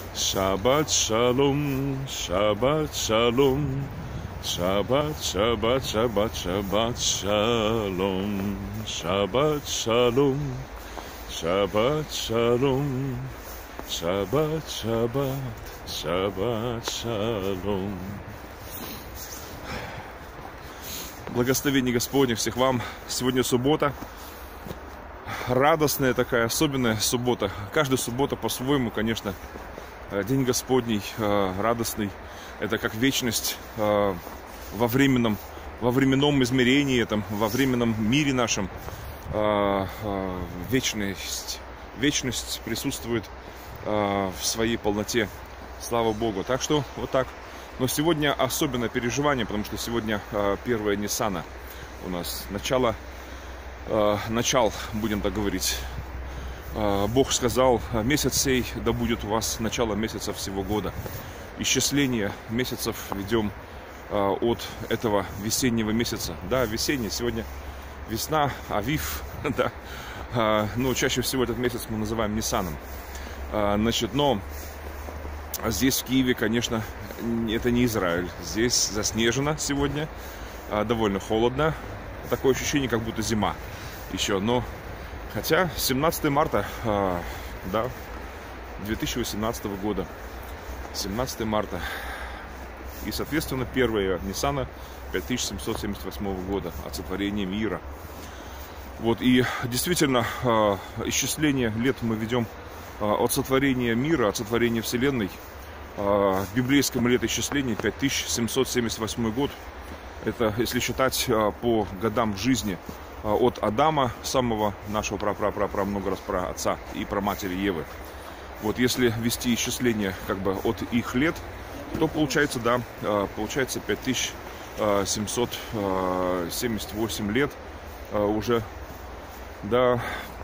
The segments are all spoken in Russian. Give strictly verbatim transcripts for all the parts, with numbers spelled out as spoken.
Шаббат шалом, шаббат шалом, шаббат, шаббат, шаббат, шаббат шалом, шаббат шалом, шаббат шалом, шаббат, шаббат, шаббат шалом. Благословение Господне всех вам. Сегодня суббота. Радостная такая, особенная суббота. Каждая суббота по-своему, конечно, день Господний, радостный. Это как вечность во временном, во временном измерении, там, во временном мире нашем. Вечность, вечность присутствует в своей полноте. Слава Богу. Так что вот так. Но сегодня особенное переживание, потому что сегодня первое Ниссана у нас. Начало, начал, будем так говорить. Бог сказал: месяц сей да будет у вас начало месяца всего года. Исчисление месяцев ведем от этого весеннего месяца. Да, весенний, сегодня весна, авив, да. Но чаще всего этот месяц мы называем Ниссаном. Значит, но здесь в Киеве, конечно, это не Израиль. Здесь заснежено сегодня, довольно холодно. Такое ощущение, как будто зима еще, но... Хотя семнадцатое марта, э, да, две тысячи восемнадцатого года, семнадцатое марта, и, соответственно, первое Ниссана пять тысяч семьсот семьдесят восьмого года, от сотворения мира. Вот, и действительно, э, исчисление лет мы ведем э, от сотворения мира, от сотворения Вселенной. Э, в библейском летоисчислении пять тысяч семьсот семьдесят восьмой год, это, если считать э, по годам жизни, от Адама, самого нашего пра-пра-пра-пра, много раз про отца и про матери Евы. Вот если вести исчисление как бы от их лет, то получается, да, получается пять тысяч семьсот семьдесят восемь лет уже, да.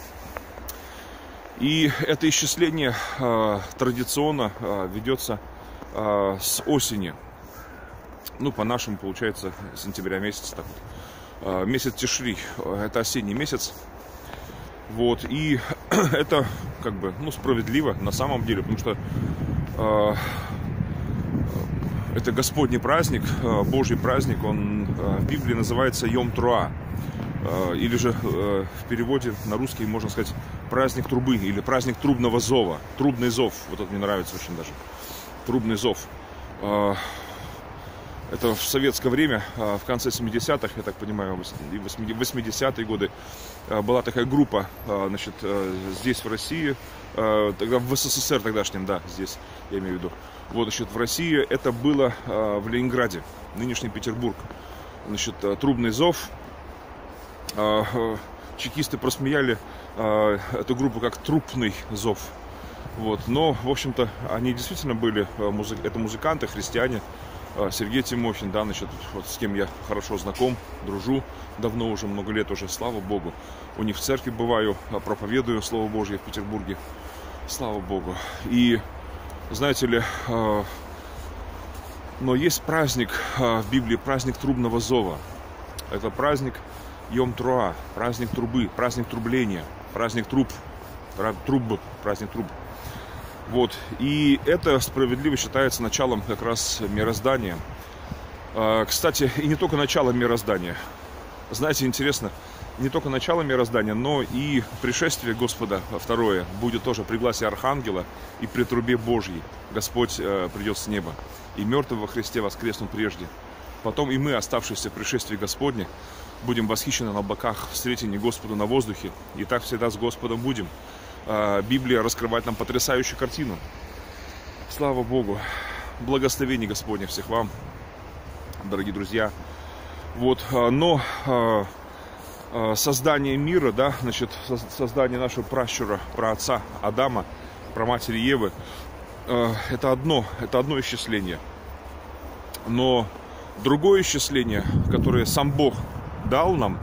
И это исчисление традиционно ведется с осени. Ну, по-нашему, получается, сентября месяца, так вот. Месяц Тишри, это осенний месяц. Вот, и это как бы, ну, справедливо на самом деле, потому что э, это Господний праздник, э, Божий праздник, он э, в Библии называется Йом Труа, э, или же э, в переводе на русский можно сказать праздник трубы, или праздник трубного зова, трубный зов, вот это мне нравится очень даже, трубный зов. э, Это в советское время, в конце семидесятых, я так понимаю, и восьмидесятые годы, была такая группа, значит, здесь, в России, тогда в СССР тогдашнем, да, здесь, я имею в виду. Вот, значит, в России это было в Ленинграде, нынешний Петербург. Значит, трубный зов. Чекисты просмеяли эту группу как трупный зов. Вот, но, в общем-то, они действительно были, это музыканты, христиане. Сергей Тимохин, да, значит, вот с кем я хорошо знаком, дружу давно уже, много лет уже, слава Богу. У них в церкви бываю, проповедую Слово Божье в Петербурге, слава Богу. И, знаете ли, но есть праздник в Библии, праздник трубного зова. Это праздник Йом Труа, праздник трубы, праздник трубления, праздник труб, труб, праздник труб. Вот, и это справедливо считается началом как раз мироздания. Кстати, и не только начало мироздания. Знаете, интересно, не только начало мироздания, но и пришествие Господа второе будет тоже при гласе архангела и при трубе Божьей. Господь придет с неба, и мертвые во Христе воскреснут прежде. Потом и мы, оставшиеся в пришествии Господне, будем восхищены на облаках, встретены Господу на воздухе, и так всегда с Господом будем. Библия раскрывает нам потрясающую картину. Слава Богу. Благословение Господне всех вам, дорогие друзья. Вот, но создание мира, да, значит, создание нашего пращура, праотца Адама, праматери Евы, это одно, это одно исчисление. Но другое исчисление, которое сам Бог дал нам,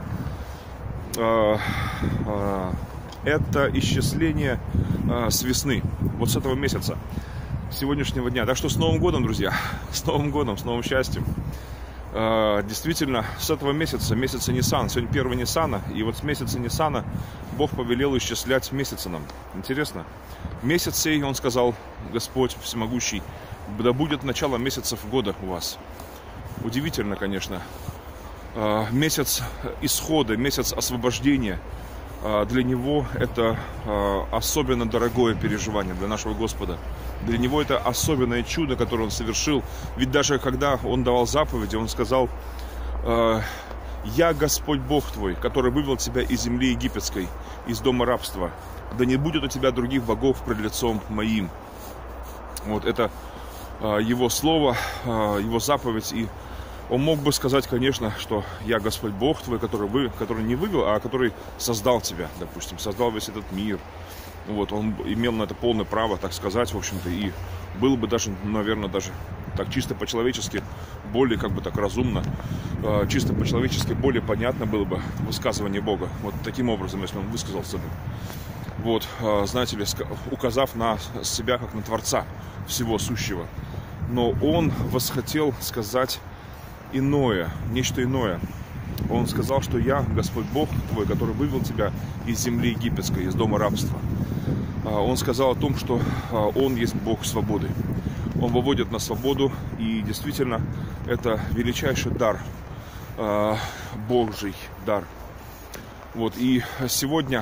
это исчисление э, с весны, вот с этого месяца, сегодняшнего дня. Так что с Новым годом, друзья, с Новым годом, с новым счастьем. Действительно, с этого месяца, месяца Нисан, сегодня первый Нисана, и вот с месяца Нисана Бог повелел исчислять месяцы нам. Интересно. Месяц сей, Он сказал, Господь Всемогущий, да будет начало месяцев года у вас. Удивительно, конечно. Месяц исхода, месяц освобождения. Для Него это особенно дорогое переживание, для нашего Господа. Для Него это особенное чудо, которое Он совершил. Ведь даже когда Он давал заповеди, Он сказал: «Я Господь Бог твой, который вывел тебя из земли египетской, из дома рабства. Да не будет у тебя других богов пред лицом моим». Вот это Его слово, Его заповедь. И Он мог бы сказать, конечно, что «Я Господь Бог твой, который, вы, который не вывел, а который создал тебя», допустим, создал весь этот мир. Вот, Он имел на это полное право, так сказать, в общем-то, и было бы даже, наверное, даже так чисто по-человечески, более как бы так разумно, чисто по-человечески более понятно было бы высказывание Бога. Вот таким образом, если Он высказался бы. Вот, знаете ли, указав на себя как на Творца всего сущего. Но Он восхотел сказать иное, нечто иное. Он сказал, что «Я Господь Бог твой, который вывел тебя из земли египетской, из дома рабства». Он сказал о том, что Он есть Бог свободы. Он выводит на свободу, и действительно это величайший дар, Божий дар. Вот, и сегодня,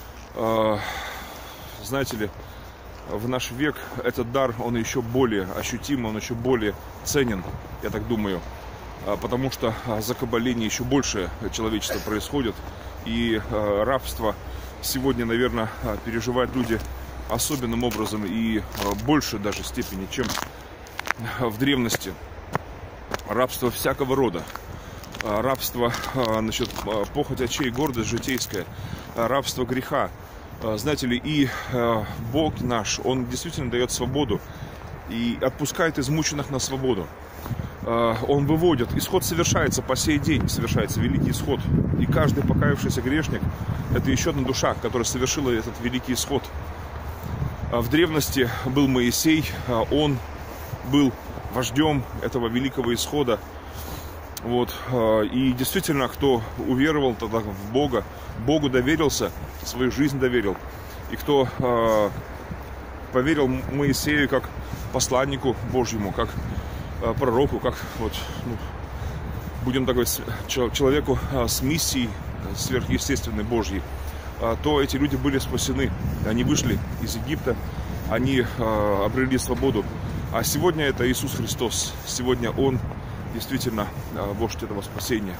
знаете ли, в наш век этот дар, он еще более ощутим, он еще более ценен, я так думаю. Потому что закабаление еще больше человечества происходит. И рабство сегодня, наверное, переживают люди особенным образом и больше даже степени, чем в древности. Рабство всякого рода. Рабство, значит, похоть очей, гордость житейская. Рабство греха. Знаете ли, и Бог наш, Он действительно дает свободу и отпускает измученных на свободу. Он выводит, исход совершается по сей день, совершается великий исход. И каждый покаявшийся грешник — это еще одна душа, которая совершила этот великий исход. В древности был Моисей, он был вождем этого великого исхода. Вот. И действительно, кто уверовал тогда в Бога, Богу доверился, свою жизнь доверил. И кто поверил Моисею как посланнику Божьему, как пророку, как вот, ну, будем так говорить, человеку с миссией сверхъестественной Божьей, то эти люди были спасены. Они вышли из Египта, они обрели свободу. А сегодня это Иисус Христос. Сегодня Он действительно вождь этого спасения.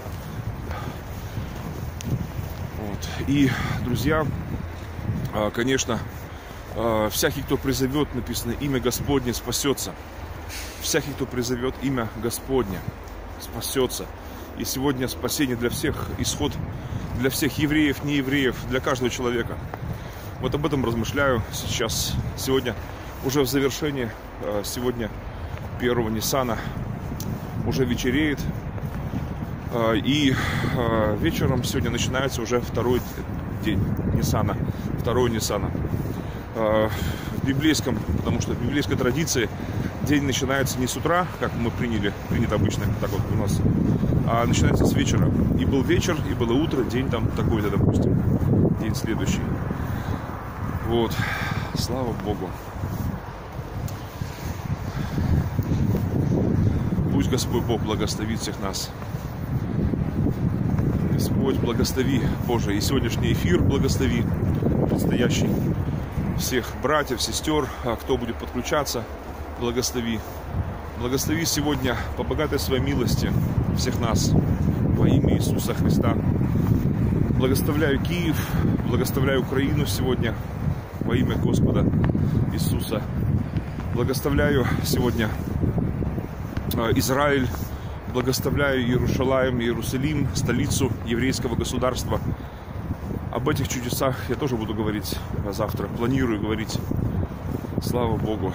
Вот. И, друзья, конечно, всякий, кто призовет, написано, имя Господне, спасется. Всякий, кто призовет имя Господне, спасется. И сегодня спасение для всех, исход для всех евреев, неевреев, для каждого человека. Вот об этом размышляю сейчас. Сегодня уже в завершении, сегодня первого Нисана, уже вечереет. И вечером сегодня начинается уже второй день Нисана, второй Нисана. В библейском, потому что в библейской традиции день начинается не с утра, как мы приняли, принято обычно так вот у нас, а начинается с вечера. И был вечер, и было утро, день там такой-то, допустим, день следующий. Вот, слава Богу. Пусть Господь Бог благословит всех нас. Господь, благослови, Боже, и сегодняшний эфир благослови, предстоящий. Всех братьев, сестер, кто будет подключаться, благослови. Благослови сегодня по богатой своей милости всех нас во имя Иисуса Христа. Благословляю Киев, благословляю Украину сегодня во имя Господа Иисуса. Благословляю сегодня Израиль, благословляю Иерушалаим, Иерусалим, столицу еврейского государства. Об этих чудесах я тоже буду говорить завтра, планирую говорить. Слава Богу.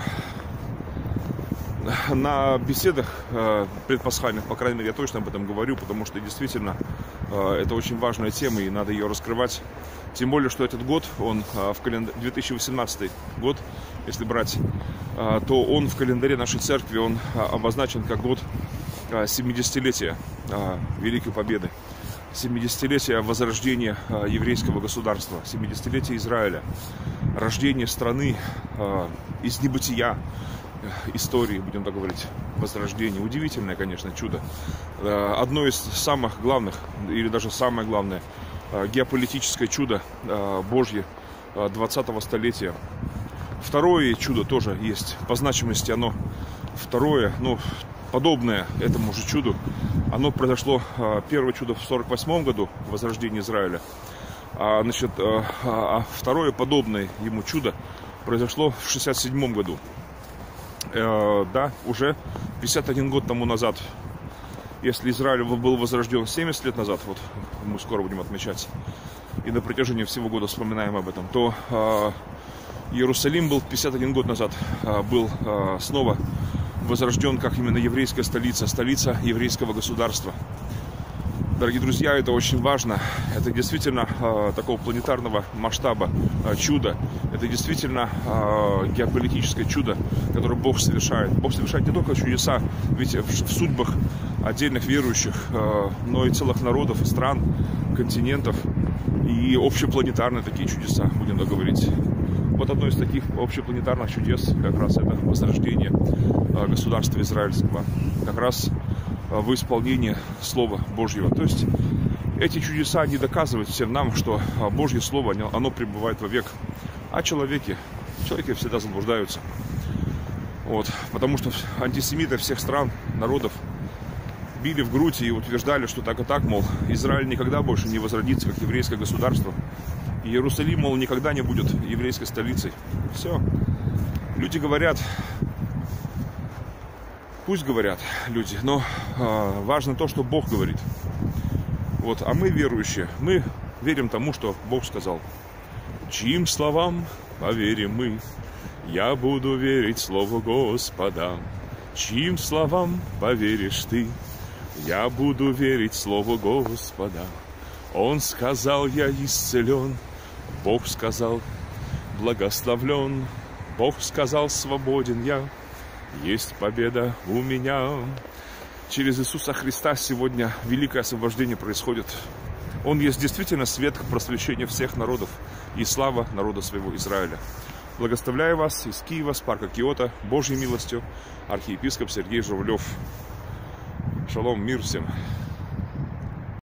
На беседах предпасхальных, по крайней мере, я точно об этом говорю, потому что действительно это очень важная тема и надо ее раскрывать. Тем более, что этот год, он в календаре, две тысячи восемнадцатый год, если брать, то он в календаре нашей церкви, он обозначен как год семидесятилетия Великой Победы, семидесятилетия возрождения еврейского государства, семидесятилетия Израиля, рождение страны из небытия, истории, будем так говорить, возрождения. Удивительное, конечно, чудо. Одно из самых главных, или даже самое главное, геополитическое чудо Божье двадцатого столетия. Второе чудо тоже есть. По значимости оно второе, ну, подобное этому же чуду. Оно произошло, первое чудо в сорок восьмом году, возрождение Израиля. А, значит, а второе подобное ему чудо произошло в шестьдесят седьмом году. Э, да, уже пятьдесят один год тому назад. Если Израиль был возрожден семьдесят лет назад, вот мы скоро будем отмечать, и на протяжении всего года вспоминаем об этом, то э, Иерусалим был пятьдесят один год назад, э, был э, снова возрожден как именно еврейская столица, столица еврейского государства. Дорогие друзья, это очень важно. Это действительно э, такого планетарного масштаба э, чудо. Это действительно э, геополитическое чудо, которое Бог совершает. Бог совершает не только чудеса, ведь в, в судьбах отдельных верующих, э, но и целых народов, и стран, континентов, и общепланетарные такие чудеса, будем так говорить. Вот одно из таких общепланетарных чудес как раз это возрождение э, государства израильского. Как раз в исполнении Слова Божьего. То есть эти чудеса не доказывают всем нам, что Божье Слово, оно пребывает вовек. А человеки, человеки всегда заблуждаются. Вот. Потому что антисемиты всех стран, народов били в грудь и утверждали, что так и так, мол, Израиль никогда больше не возродится как еврейское государство. И Иерусалим, мол, никогда не будет еврейской столицей. Все. Люди говорят... Пусть говорят люди, но э, важно то, что Бог говорит. Вот, а мы верующие, мы верим тому, что Бог сказал. Чьим словам поверим мы? Я буду верить Слову Господа. Чьим словам поверишь ты? Я буду верить Слову Господа. Он сказал, я исцелен. Бог сказал, благословлен. Бог сказал, свободен я. Есть победа у меня. Через Иисуса Христа сегодня великое освобождение происходит. Он есть действительно свет к просвещению всех народов и слава народа своего Израиля. Благословляю вас из Киева, с парка Киото, Божьей милостью, архиепископ Сергей Журавлев. Шалом, мир всем.